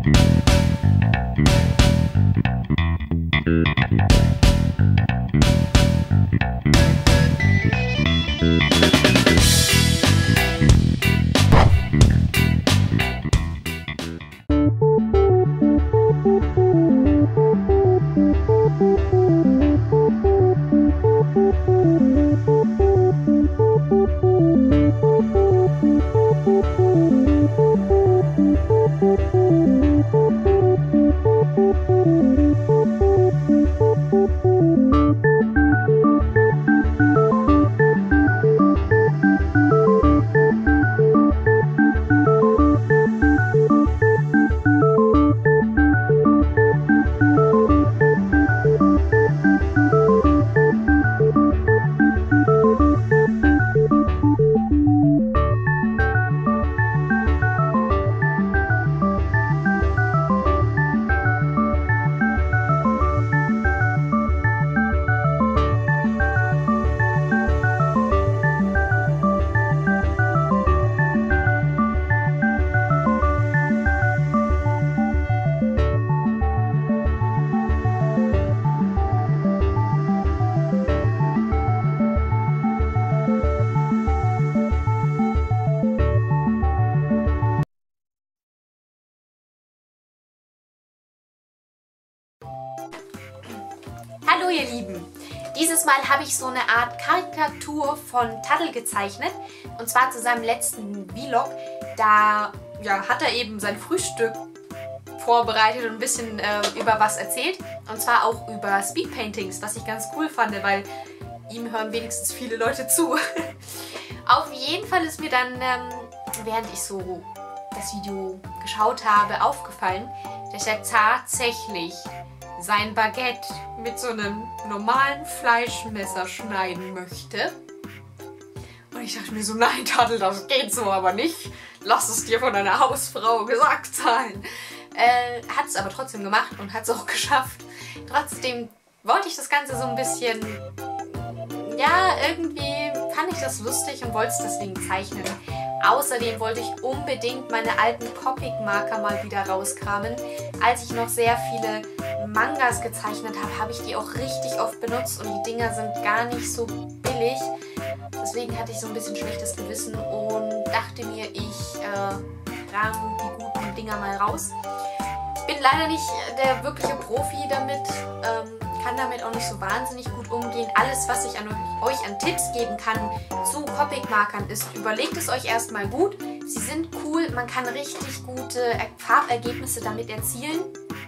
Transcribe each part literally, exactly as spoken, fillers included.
Hallo ihr Lieben! Dieses Mal habe ich so eine Art Karikatur von Taddel gezeichnet, und zwar zu seinem letzten Vlog. Da ja, hat er eben sein Frühstück vorbereitet und ein bisschen äh, über was erzählt, und zwar auch über Speedpaintings, was ich ganz cool fand, weil ihm hören wenigstens viele Leute zu. Auf jeden Fall ist mir dann, ähm, während ich so das Video geschaut habe, aufgefallen, dass er tatsächlich sein Baguette mit so einem normalen Fleischmesser schneiden möchte. Und ich dachte mir so, nein Taddel, das geht so aber nicht. Lass es dir von deiner Hausfrau gesagt sein. Äh, hat es aber trotzdem gemacht und hat es auch geschafft. Trotzdem wollte ich das Ganze so ein bisschen, ja, irgendwie fand ich das lustig und wollte es deswegen zeichnen. Außerdem wollte ich unbedingt meine alten Copic-Marker mal wieder rauskramen. Als ich noch sehr viele Mangas gezeichnet habe, habe ich die auch richtig oft benutzt und die Dinger sind gar nicht so billig. Deswegen hatte ich so ein bisschen schlechtes Gewissen und dachte mir, ich äh, kram die guten Dinger mal raus. Ich bin leider nicht der wirkliche Profi damit, ähm, kann damit auch nicht so wahnsinnig gut umgehen. Alles, was ich an euch an Tipps geben kann zu Copic-Markern ist, überlegt es euch erstmal gut. Sie sind cool, man kann richtig gute Farbergebnisse damit erzielen.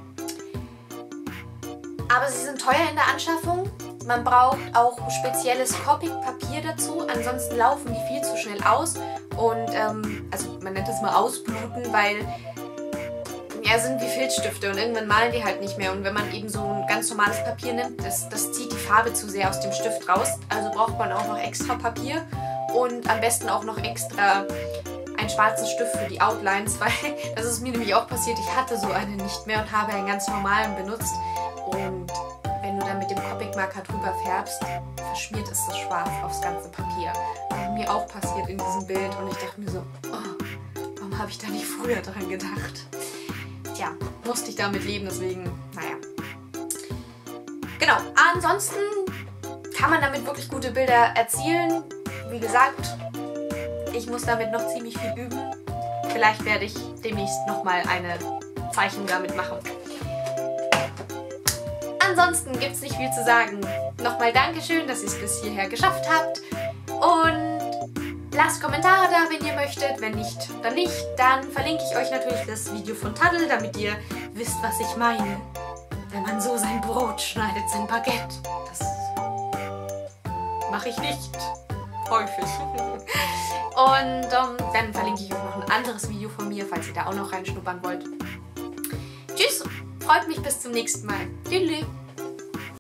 Aber sie sind teuer in der Anschaffung. Man braucht auch spezielles Copic-Papier dazu, ansonsten laufen die viel zu schnell aus. Und ähm, also man nennt das mal ausbluten, weil ja, sind wie Filzstifte und irgendwann malen die halt nicht mehr. Und wenn man eben so ein ganz normales Papier nimmt, das, das zieht die Farbe zu sehr aus dem Stift raus. Also braucht man auch noch extra Papier und am besten auch noch extra einen schwarzen Stift für die Outlines, weil das ist mir nämlich auch passiert. Ich hatte so einen nicht mehr und habe einen ganz normalen benutzt. Und wenn du dann mit dem Copic-Marker drüber färbst, verschmiert es das Schwarz aufs ganze Papier. Das ist mir auch passiert in diesem Bild und ich dachte mir so, oh, warum habe ich da nicht früher dran gedacht? Tja, musste ich damit leben, deswegen, naja. Genau, ansonsten kann man damit wirklich gute Bilder erzielen. Wie gesagt, ich muss damit noch ziemlich viel üben. Vielleicht werde ich demnächst nochmal eine Zeichnung damit machen. Ansonsten gibt es nicht viel zu sagen. Nochmal Dankeschön, dass ihr es bis hierher geschafft habt. Und lasst Kommentare da, wenn ihr möchtet. Wenn nicht, dann nicht. Dann verlinke ich euch natürlich das Video von Taddel, damit ihr wisst, was ich meine. Wenn man so sein Brot schneidet, sein Baguette. Das mache ich nicht. Häufig. Und ähm, dann verlinke ich euch noch ein anderes Video von mir, falls ihr da auch noch reinschnuppern wollt. Tschüss, freut mich bis zum nächsten Mal. Tschüss.